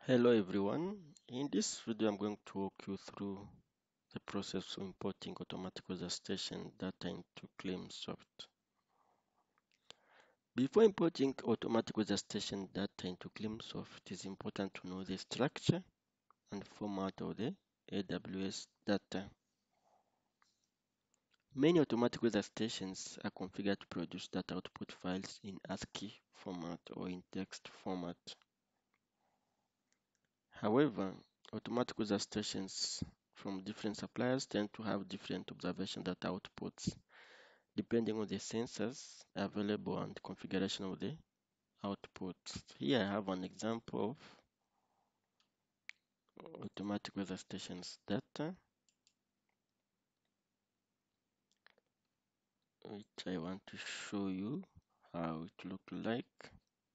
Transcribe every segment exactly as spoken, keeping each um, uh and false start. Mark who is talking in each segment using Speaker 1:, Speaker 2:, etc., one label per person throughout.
Speaker 1: Hello everyone. In this video, I'm going to walk you through the process of importing automatic weather station data into ClaimSoft. Before importing automatic weather station data into ClaimSoft, it is important to know the structure and format of the A W S data. Many automatic weather stations are configured to produce data output files in ASCII format or in text format. However, automatic weather stations from different suppliers tend to have different observation data outputs depending on the sensors available and configuration of the outputs. Here I have an example of automatic weather stations data, which I want to show you how it look like.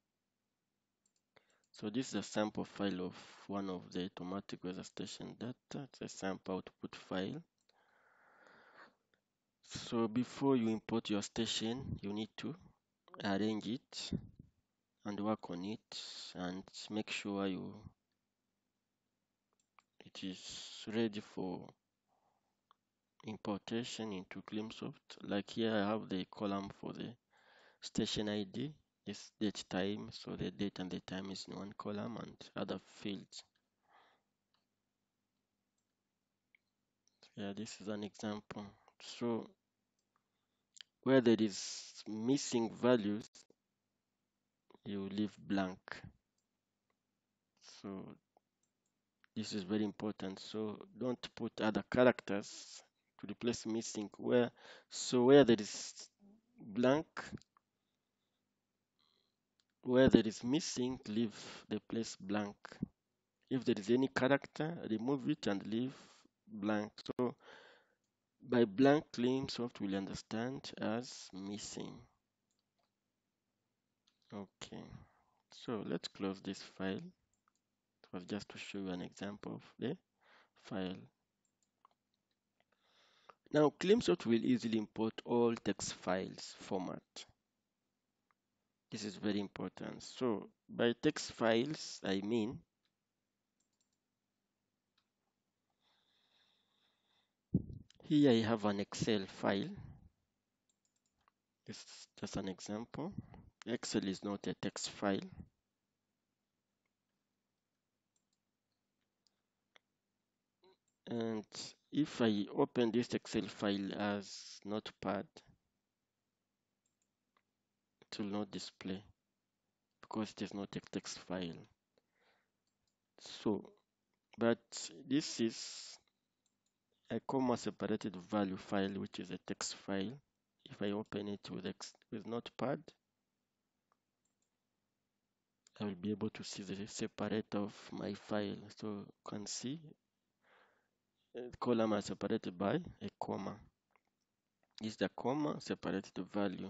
Speaker 1: So this is a sample file of one of the automatic weather station data. It's a sample output file. So before you import your station, you need to arrange it and work on it and make sure you it is ready for importation into ClaimSoft. Like here I have the column for the station I D, this date time, so the date and the time is in one column and other fields. Yeah, this is an example. So where there is missing values, you leave blank. So this is very important. So don't put other characters to replace missing. Where so where there is blank, where there is missing, leave the place blank. If there is any character, remove it and leave blank. So by blank, ClaimSoft will understand as missing. Okay. So let's close this file. It was just to show you an example of the file. Now, ClaimSoft will easily import all text files format. This is very important. So by text files, I mean here I have an Excel file. This is just an example. Excel is not a text file. And if I open this Excel file as Notepad, it will not display because it is not a text file. So, but this is a comma separated value file, which is a text file. If I open it with, with Notepad, I will be able to see the separator of my file. So you can see the column are separated by a comma. This is the comma separated value.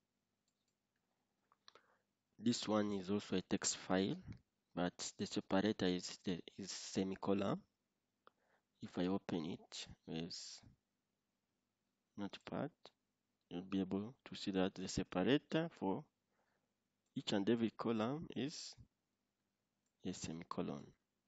Speaker 1: This one is also a text file, but the separator is the is semicolon. If I open it with Notepad, you'll be able to see that the separator for each and every column is a semicolon.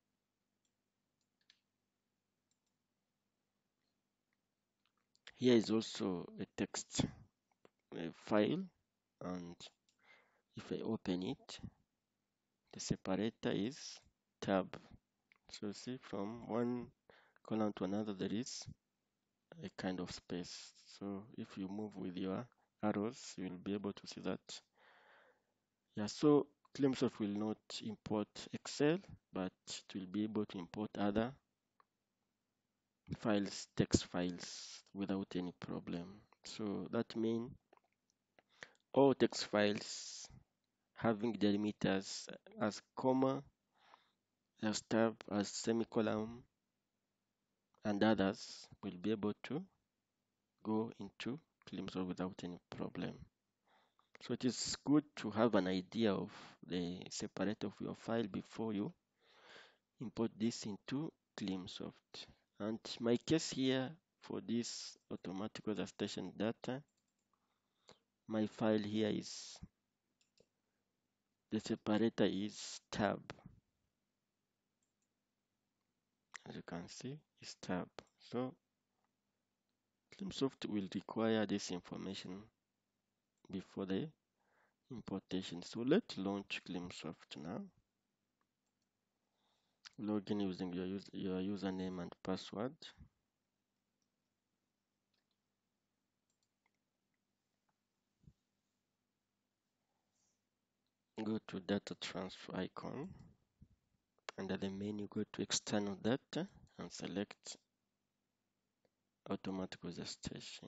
Speaker 1: Here is also a text a file, and if I open it, the separator is tab. So see, from one column to another there is a kind of space. So if you move with your arrows, you will be able to see that. Yeah, so ClaimSoft will not import Excel, but it will be able to import other files, text files, without any problem. So that means all text files having delimiters as comma, as tab, as semicolon, and others will be able to go into ClaimSoft without any problem. So it is good to have an idea of the separator of your file before you import this into ClaimSoft. And my case here for this automatic weather station data, my file here is the separator is tab. as you can see, is tab. So CleanSoft will require this information before the importation. So let's launch CleanSoft now. Log in using your, use, your username and password. Go to data transfer icon. Under the menu, go to external data and select automatic weather station.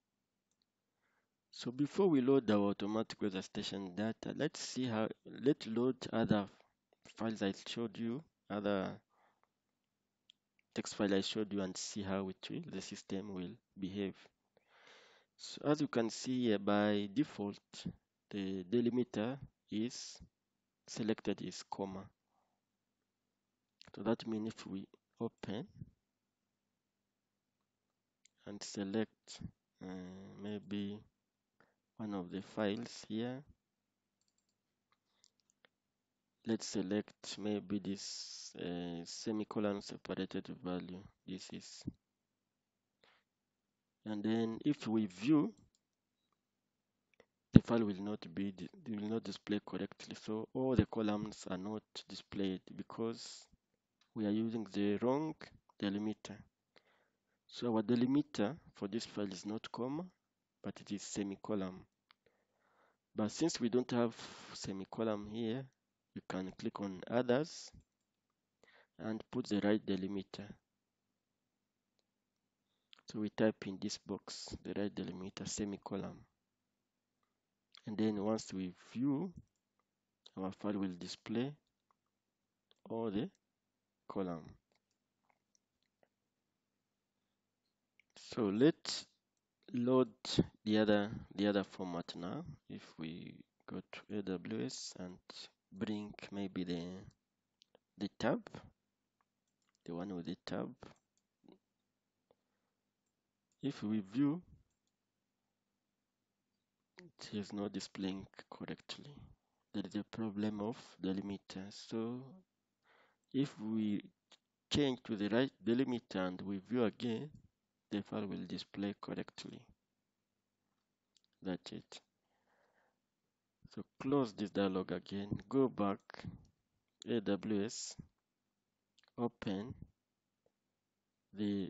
Speaker 1: So before we load our automatic weather station data, let's see how, let's load other files I showed you, other text file I showed you, and see how it will, the system will behave. So as you can see here, by default, the delimiter is selected is comma. So that means if we open and select uh, maybe one of the files here, let's select maybe this uh, semicolon separated value. This is, and then if we view, the file will not be will not display correctly. So all the columns are not displayed because we are using the wrong delimiter. So our delimiter for this file is not comma, but it is semicolon. But since we don't have semicolon here, you can click on others and put the right delimiter. So we type in this box the right delimiter semicolon. And then once we view, our file will display all the column. So let's load the other the other format now. If we go to A W S and bring maybe the the tab, the one with the tab. If we view, it is not displaying correctly. There is a problem of delimiter. So if we change to the right delimiter and we view again, the file will display correctly. That's it. So close this dialog again, go back, A W S, open the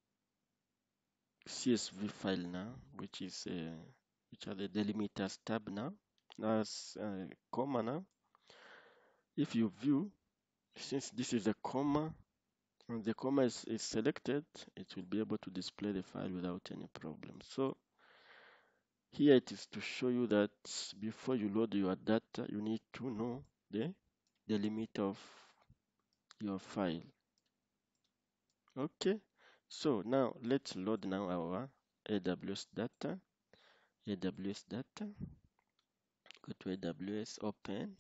Speaker 1: C S V file now, which is uh, which are the delimiters tab now, as uh, comma now. If you view, since this is a comma, and the comma is, is selected, it will be able to display the file without any problem. So here it is to show you that before you load your data, you need to know the, the limit of your file. Okay, so now let's load now our A W S data. A W S data. Go to A W S, open.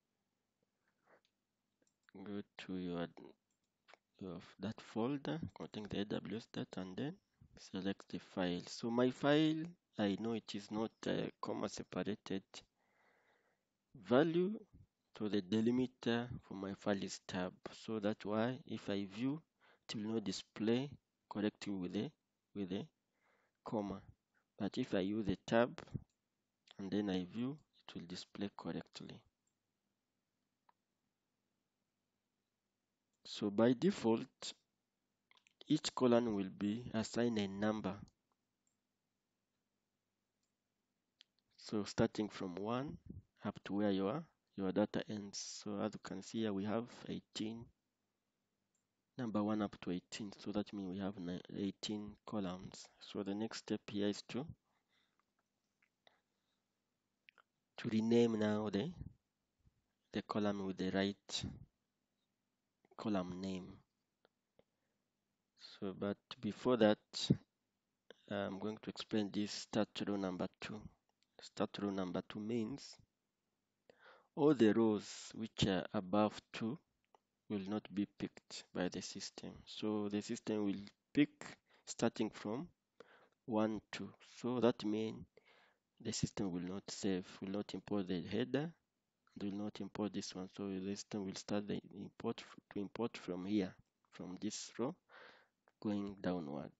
Speaker 1: Go to your, your that folder containing the A W S data and then select the file. So my file, I know it is not a comma separated value, so the delimiter for my file is tab. So that's why if I view, it will not display correctly with a with a comma. But if I use a tab and then I view, it will display correctly. So by default, each column will be assigned a number. So starting from one up to where your your data ends. So as you can see here, we have eighteen, number one up to eighteen. So that means we have eighteen columns. So the next step here is to to rename now the the column with the right column name. So, but before that, I'm going to explain this start row number two. Start row number two means all the rows which are above two will not be picked by the system. So the system will pick starting from one, two. So that means the system will not save, will not import the header, will not import this one. So the system will start the import to import from here. from this row going downward.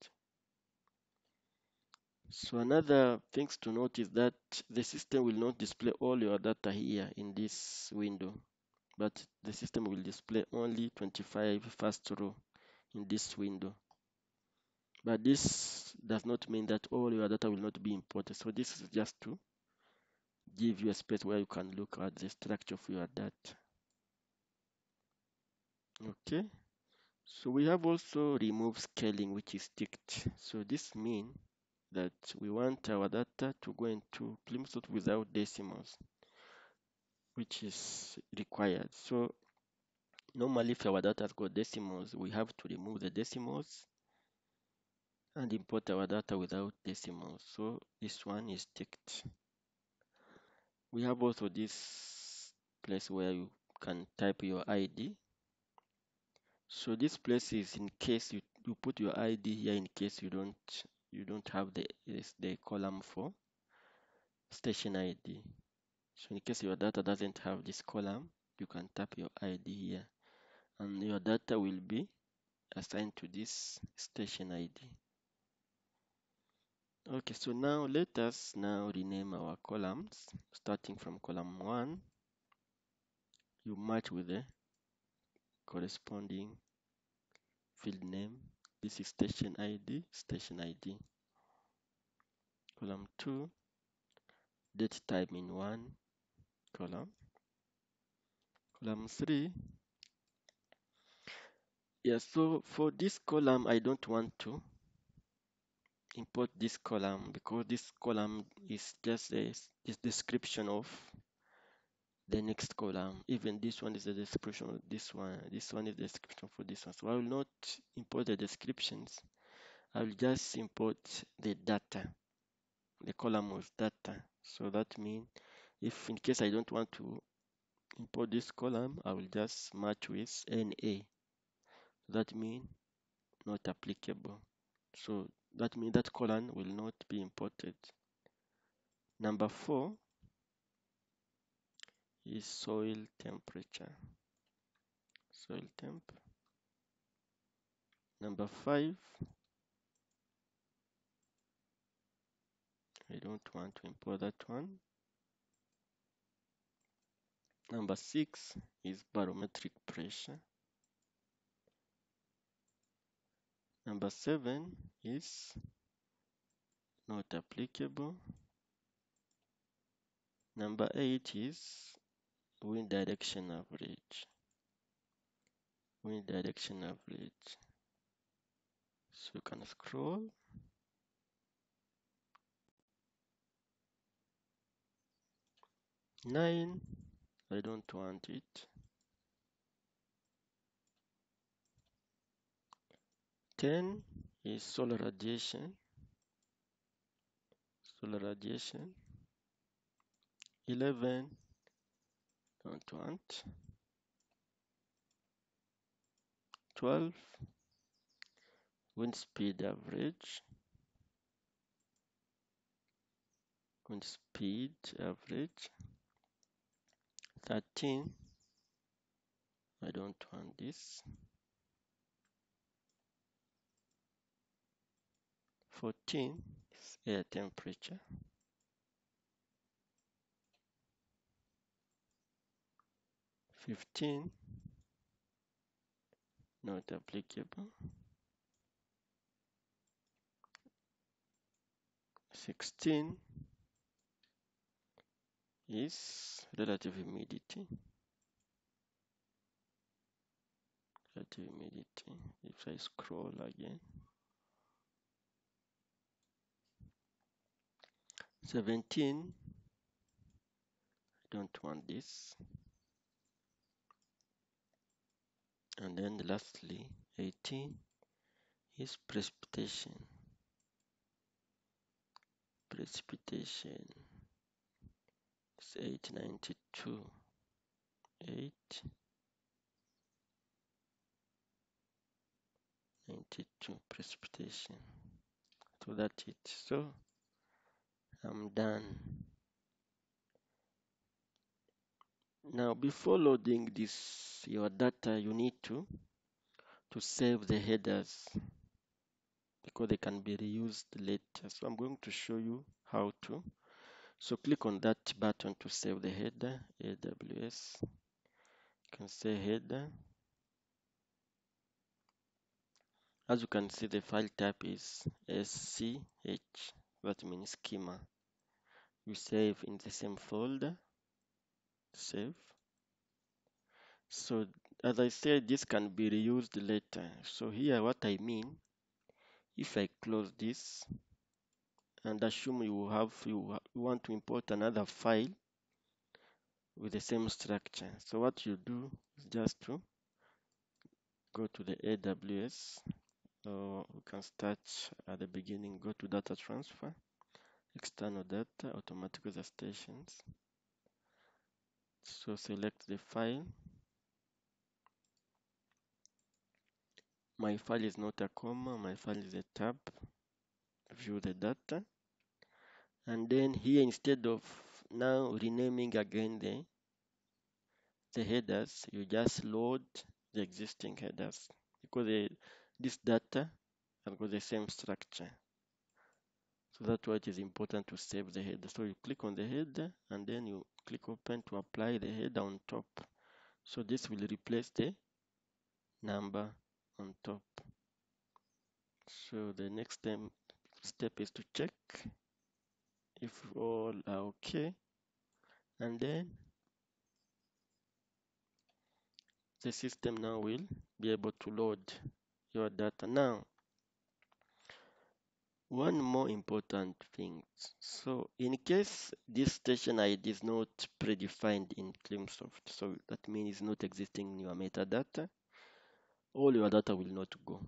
Speaker 1: So another things to note is that the system will not display all your data here in this window, but the system will display only twenty-five first row in this window. But this does not mean that all your data will not be imported. So this is just to give you a space where you can look at the structure of your data. Okay. So we have also remove scaling, which is ticked. So this means that we want our data to go into Plimsoll without decimals, which is required. So normally if our data has got decimals, we have to remove the decimals and import our data without decimals. So this one is ticked. We have also this place where you can type your I D. So this place is in case you, you put your I D here in case you don't you don't have the the column for station I D. So in case your data doesn't have this column, you can tap your I D here and your data will be assigned to this station I D. Okay, so now let us now rename our columns. Starting from column one, you match with the corresponding field name. This is station I D, station I D. Column two, date time in one column. Column three, yeah, so for this column, I don't want to import this column because this column is just a this description of the next column. Even this one is the description of this one. This one is the description for this one. So I will not import the descriptions. I will just import the data, the column with data. So that means if in case I don't want to import this column, I will just match with N A. That means not applicable. So that means that column will not be imported. Number four is soil temperature. Soil temp. Number five, I don't want to import that one. Number six is barometric pressure. Number seven is not applicable. Number eight is wind direction average. Wind direction average. So you can scroll. Nine, I don't want it. ten is solar radiation. Solar radiation. eleven, don't want. twelve, wind speed average. Wind speed average. thirteen, I don't want this. fourteen is air temperature. fifteen, not applicable. sixteen is relative humidity. Relative humidity. If I scroll again. seventeen, I don't want this. And then lastly, eighteen is precipitation. Precipitation is eight ninety-two. eight ninety-two precipitation. So that's it. So I'm done. Now before loading this your data, you need to to save the headers because they can be reused later. So I'm going to show you how to. So click on that button to save the header, A W S. You can say header. As you can see, the file type is S C H, that means schema. You save in the same folder, save. So as I said, this can be reused later. So here what I mean, if I close this and assume you have you want to import another file with the same structure. So what you do is just to go to the A W S, or we can start at the beginning, go to data transfer, external data, automatic stations. So select the file. My file is not a comma, my file is a tab. View the data. And then here, instead of now renaming again the, the headers, you just load the existing headers because the, this data has got the same structure. So that's why it is important to save the header. So you click on the header and then you click open to apply the header on top. So this will replace the number on top. So the next step, step is to check if all are okay, and then the system now will be able to load your data. Now, one more important thing. So in case this station I D is not predefined in CleanSoft, so that means it's not existing in your metadata, all your data will not go.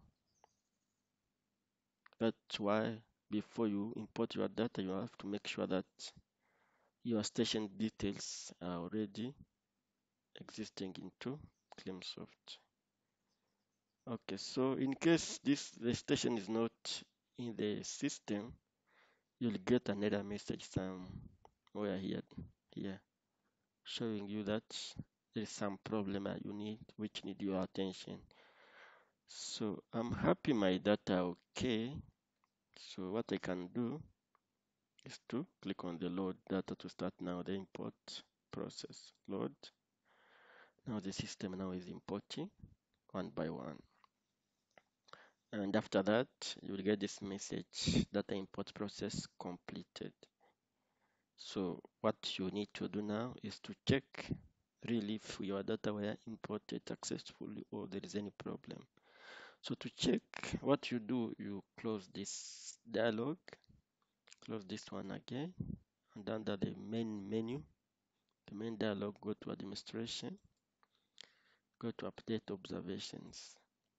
Speaker 1: That's why before you import your data, you have to make sure that your station details are already existing into CleanSoft. Okay, so in case this the station is not in the system, you'll get an error message somewhere here, here, showing you that there is some problem that you need, which need your attention. So I'm happy my data okay. So what I can do is to click on the load data to start now the import process. Load. Now the system now is importing one by one. And after that, you will get this message, data import process completed. So what you need to do now is to check really if your data were imported successfully or there is any problem. So to check, what you do, you close this dialog, close this one again, and under the main menu, the main dialog, go to administration, go to update observations.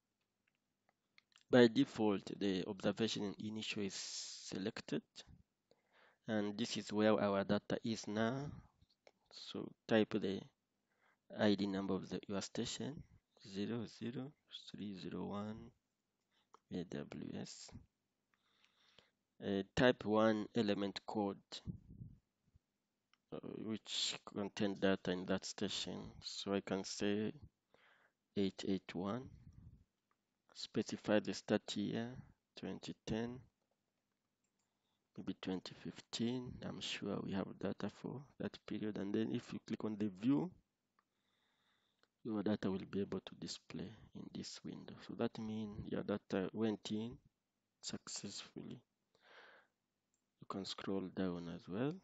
Speaker 1: By default, the observation initial is selected, and this is where our data is now. So type the I D number of the, your station, zero zero three zero one A W S. Uh, type one element code, uh, which contain data in that station. So I can say eight eight one. Specify the start year, twenty ten, maybe twenty fifteen. I'm sure we have data for that period. And then if you click on the view, your data will be able to display in this window. So that means your data went in successfully. You can scroll down as well.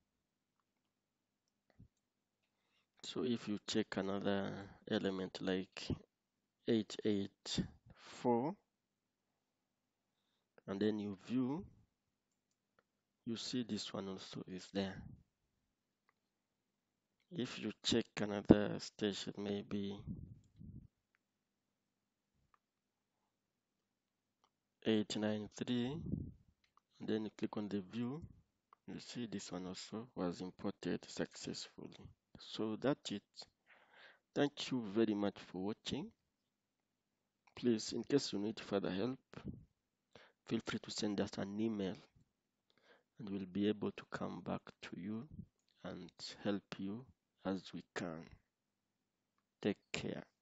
Speaker 1: So if you check another element like eight eight four and then you view, you see this one also is there. If you check another station, maybe eight nine three, and then you click on the view, you see this one also was imported successfully. So that's it. Thank you very much for watching. Please, in case you need further help, feel free to send us an email and we'll be able to come back to you and help you as we can. Take care.